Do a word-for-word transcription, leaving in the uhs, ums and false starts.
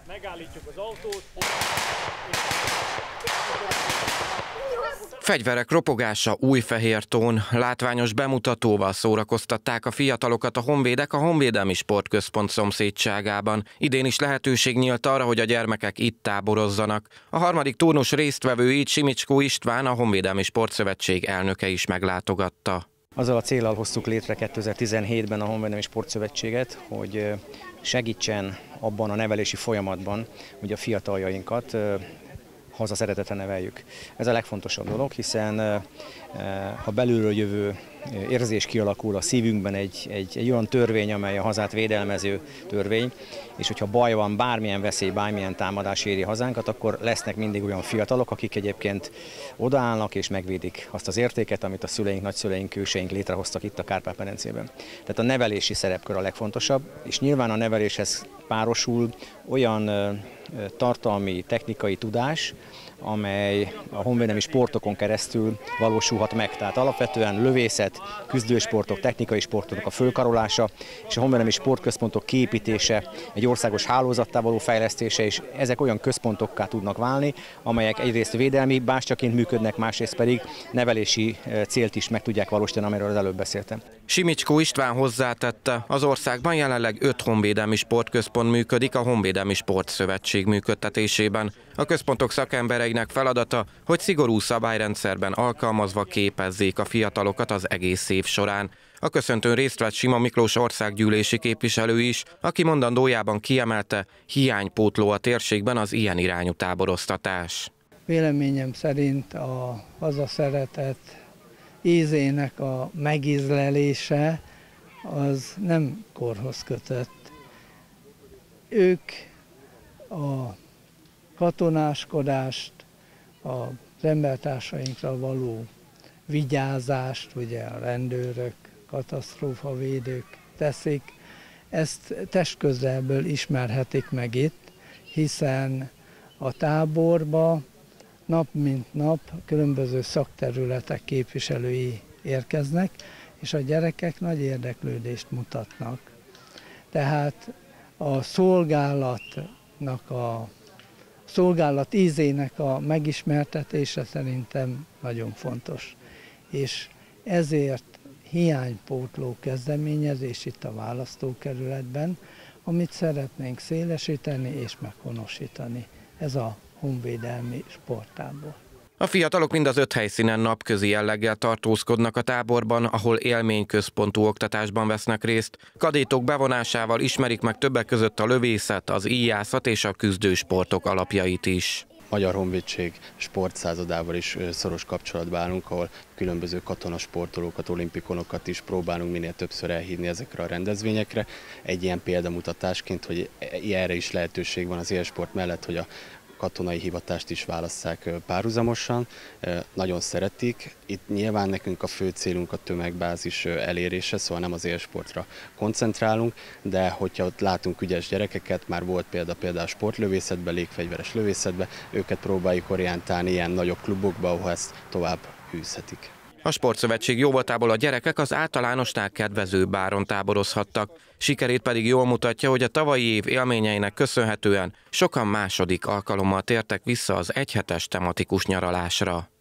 Megállítjuk az autót. Fegyverek ropogása Újfehértón, látványos bemutatóval szórakoztatták a fiatalokat a honvédek a Honvédelmi Sportközpont szomszédságában. Idén is lehetőség nyílt arra, hogy a gyermekek itt táborozzanak. A harmadik turnus résztvevőit Simicskó István, a Honvédelmi Sportszövetség elnöke is meglátogatta. Azzal a céllal hoztuk létre kétezer-tizenhétben a Honvédelmi Sportszövetséget, hogy segítsen abban a nevelési folyamatban, hogy a fiataljainkat haza szeretetre neveljük. Ez a legfontosabb dolog, hiszen ha belülről jövő érzés kialakul a szívünkben egy, egy, egy olyan törvény, amely a hazát védelmező törvény, és hogyha baj van, bármilyen veszély, bármilyen támadás éri hazánkat, akkor lesznek mindig olyan fiatalok, akik egyébként odaállnak és megvédik azt az értéket, amit a szüleink, nagyszüleink, őseink létrehoztak itt a Kárpát-medencében. Tehát a nevelési szerepkör a legfontosabb, és nyilván a neveléshez párosul olyan tartalmi, technikai tudás, amely a honvédelmi sportokon keresztül valósulhat meg. Tehát alapvetően lövészet, küzdősportok, technikai sportok a fölkarolása és a honvédelmi sportközpontok kiépítése, egy országos hálózattá való fejlesztése, és ezek olyan központokká tudnak válni, amelyek egyrészt védelmi bástyaként működnek, másrészt pedig nevelési célt is meg tudják valósítani, amiről az előbb beszéltem. Simicskó István hozzátette, az országban jelenleg öt honvédelmi sportközpont működik a Honvédelmi Sportszövetség működtetésében. A központok szakembereinek feladata, hogy szigorú szabályrendszerben alkalmazva képezzék a fiatalokat az egész év során. A köszöntőn részt vett Sima Miklós országgyűlési képviselő is, aki mondandójában kiemelte, hiánypótló a térségben az ilyen irányú táboroztatás. Véleményem szerint a hazaszeretet ízének a megízlelése az nem korhoz kötött. Ők a katonáskodást, az embertársainkra való vigyázást, ugye a rendőrök, katasztrófavédők teszik, ezt testközelből ismerhetik meg itt, hiszen a táborba nap mint nap különböző szakterületek képviselői érkeznek, és a gyerekek nagy érdeklődést mutatnak. Tehát a szolgálatnak a szolgálat ízének a megismertetése szerintem nagyon fontos. És ezért hiánypótló kezdeményezés itt a választókerületben, amit szeretnénk szélesíteni és meghonosítani. Ez a honvédelmi sporttábor. A fiatalok mind az öt helyszínen napközi jelleggel tartózkodnak a táborban, ahol élményközpontú oktatásban vesznek részt. Kadétok bevonásával ismerik meg többek között a lövészet, az íjászat és a küzdősportok alapjait is. Magyar Honvédség sportszázadával is szoros kapcsolatban állunk, ahol különböző katonasportolókat, olimpikonokat is próbálunk minél többször elhívni ezekre a rendezvényekre. Egy ilyen példamutatásként, hogy erre is lehetőség van az élsport mellett, hogy a katonai hivatást is válasszák párhuzamosan, nagyon szeretik. Itt nyilván nekünk a fő célunk a tömegbázis elérése, szóval nem az élsportra koncentrálunk, de hogyha ott látunk ügyes gyerekeket, már volt példa például sportlövészetben, légfegyveres lövészetben, őket próbáljuk orientálni ilyen nagyobb klubokba, ahol ezt tovább űzhetik. A Sportszövetség jóvoltából a gyerekek az általánosnál kedvezőbb áron táborozhattak. Sikerét pedig jól mutatja, hogy a tavalyi év élményeinek köszönhetően sokan második alkalommal tértek vissza az egyhetes tematikus nyaralásra.